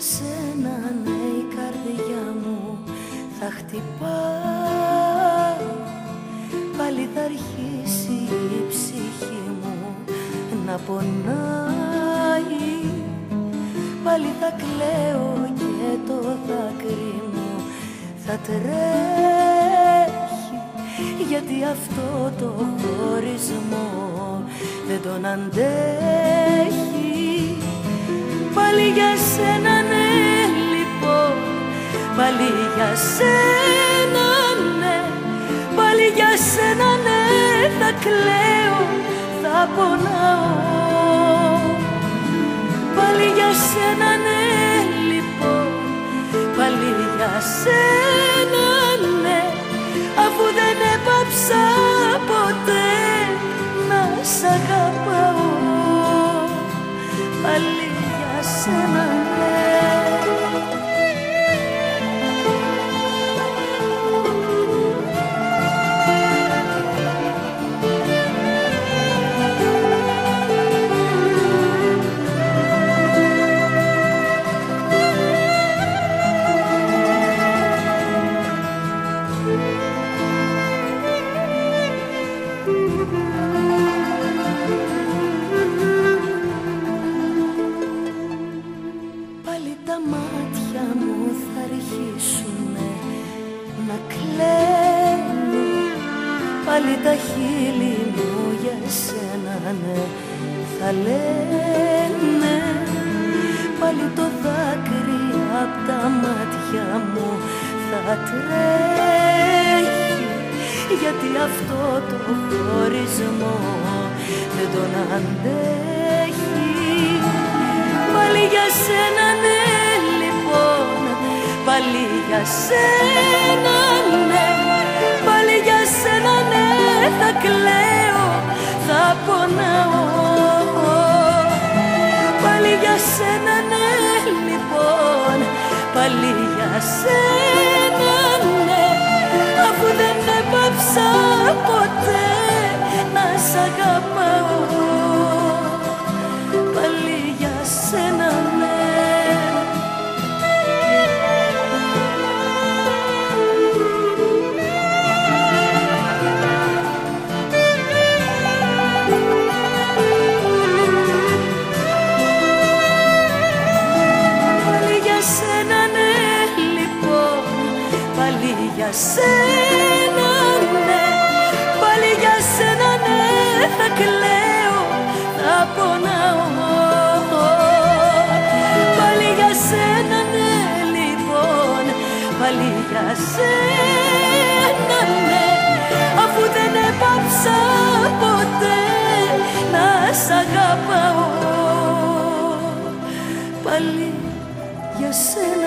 σένα ναι η καρδιά μου θα χτυπά. Πάλι θα αρχίσει η ψυχή μου να πονάει. Πάλι θα κλαίω και το δάκρυ μου θα τρέχει. Γιατί αυτό το χωρισμό δεν τον αντέχει. Πάλι για σένα ναι λοιπόν, πάλι για σένα ναι, πάλι για σένα ναι θα κλαίω, θα πονάω. Πάλι για σένα ναι λοιπόν, πάλι για σένα ναι, αφού δεν έπαψα ποτέ να σ' αγαπάω. Πάλι για σένα ναι. Πάλι τα μάτια μου θα αρχίσουνε να κλαίνουν. Πάλι τα χείλη μου για σένα ναι θα λένε. Πάλι το δάκρυ απ' τα μάτια μου θα τρέχει. Γιατί αυτό το χωρισμό δεν τον αντέχει. Πάλι για σένα ναι λοιπόν, πάλι για σένα ναι, πάλι για σένα ναι θα κλαίω, θα πονάω. Πάλι για σένα ναι λοιπόν, πάλι για σένα ναι, αφού δεν έπαψα ποτέ να σ' αγαπάω. Πάλι για σένα ναι. Πάλι για σένα ναι λοιπόν, πάλι για σένα ναι, πάλι για σένα ναι θα κλαίω, θα πονάω. Πάλι για σένα ναι λοιπόν, πάλι για σένα ναι, αφού δεν έπαψα ποτέ να σ' αγαπάω. Πάλι για σένα